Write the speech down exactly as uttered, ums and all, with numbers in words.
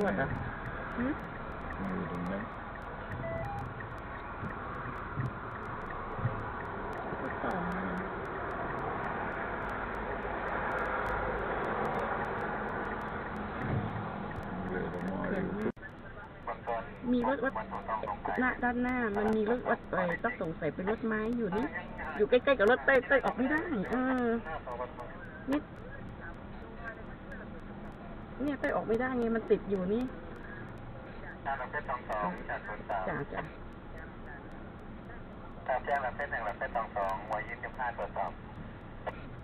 วดอ่ะหืมอยู่ตรงนั้นต่อมีรถวัดหน้าด้านหน้ามันมีรถวัดอะไรต้องสงสัยเป็นรถไม้อยู่นี่อยู่ใกล้ๆกับรถเต้ยเต้ยออกไม่ได้เออนี่เนี่ยเต้ยออกไม่ได้ไงมันติดอยู่นี่จ้าจ้าตามแจ้งรับเพชรหนึ่งรับเพชรสองสองวายินจุดห้าตรวจสอบ